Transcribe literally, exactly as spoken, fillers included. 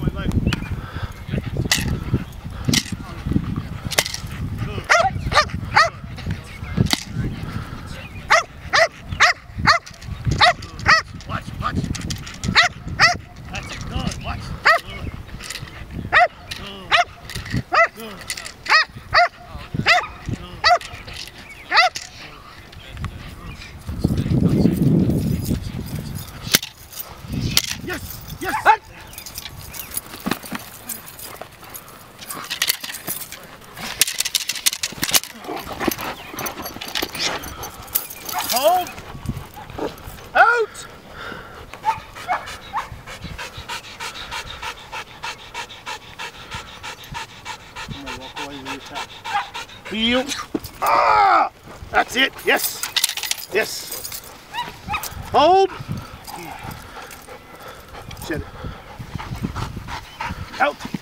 Hold! Out! I'm gonna walk away with your tap. Feel. Ah! That's it. Yes. Yes. Hold. Set it. Out.